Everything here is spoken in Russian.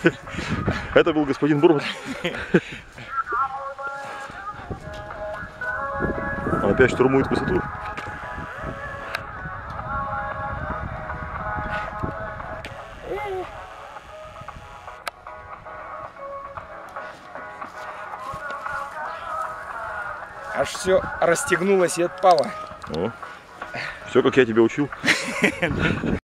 Это был господин Бурман. Он опять штурмует высоту. Аж все расстегнулось и отпало. Все, как я тебя учил.